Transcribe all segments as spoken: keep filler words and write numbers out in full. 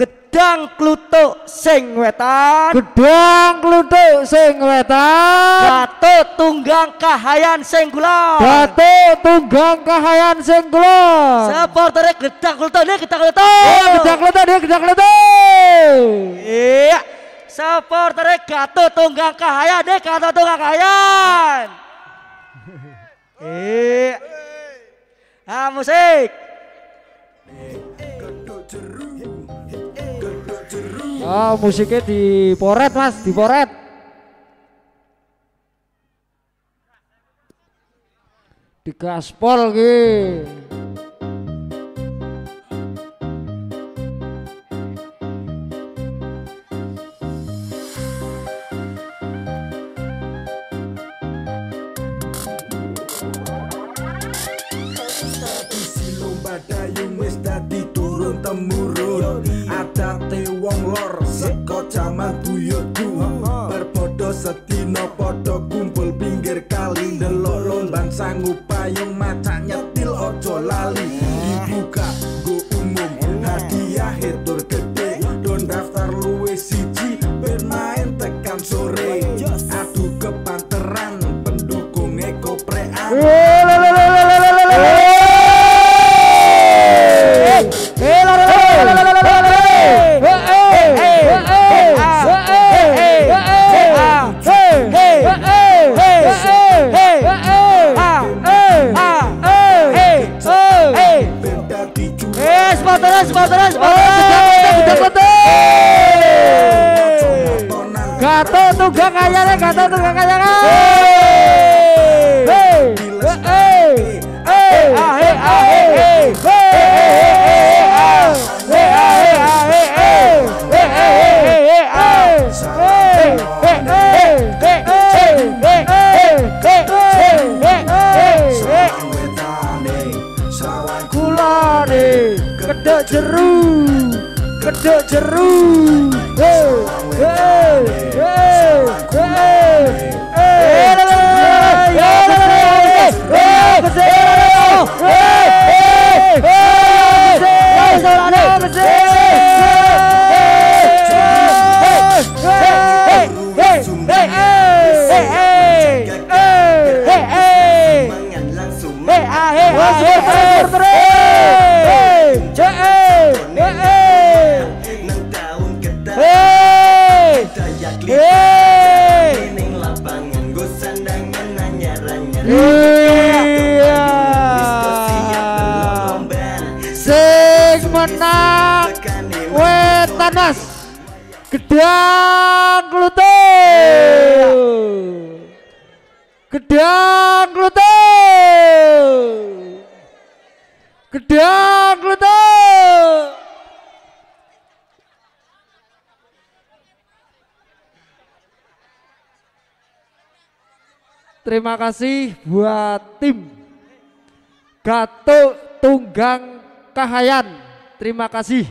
Gedang kluthuk sing wetan, Gedang kluthuk sing wetan, Gatut Tunggang Kahayan sing kulon, Gatut Tunggang Kahayan sing kulon. Supportere Gedang kluthuk nih Gedang kluthuk. Oh, Gedang kluthuk nih Gedang kluthuk. Iya. Supportere Gatut Tunggang Kahayan nih Gatut Tunggang Kahayan. Iya. Ah musik. Oh, musiknya diporet mas, diporet. Digaspol gitu. Temurun adate wong lor seko jaman buyutku berpodo sedina podo kumpul pinggir kali delok lomban sangu payung maca nyetil ojo lali dibuka go umum hadiah tur gede don daftar luwe siji bermain tekan sore adu kepanteran pendukung ekoprean. Gatut Tunggang Kahayan, Gatut Tunggang Kahayan. Kedok jeru, kedok jeru. Hey, hey, hey, hey, menang wetan mas Gedang kluthuk, Gedang kluthuk, Gedang kluthuk. Terima kasih buat tim Gatut Tunggang Kahayan. Terima kasih.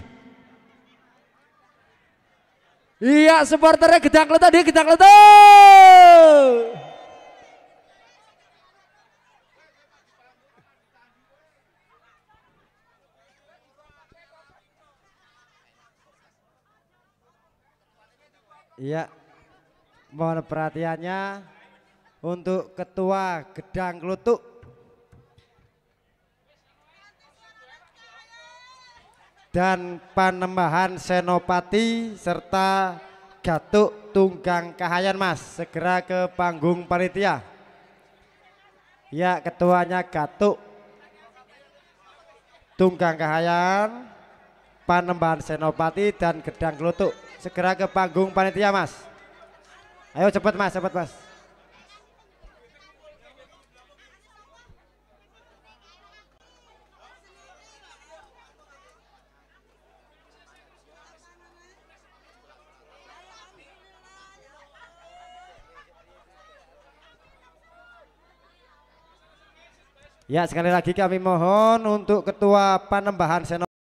Iya, supporternya Gedang kluthuk, dia Gedang kluthuk. Iya, mohon perhatiannya untuk Ketua Gedang kluthuk. Dan Panembahan Senopati serta Gatut Tunggang Kahayan mas, segera ke panggung panitia. Ya, ketuanya Gatut Tunggang Kahayan, Panembahan Senopati dan Gedang kluthuk, segera ke panggung panitia mas. Ayo cepat mas, cepat mas. Ya, sekali lagi kami mohon untuk Ketua Panembahan Senopati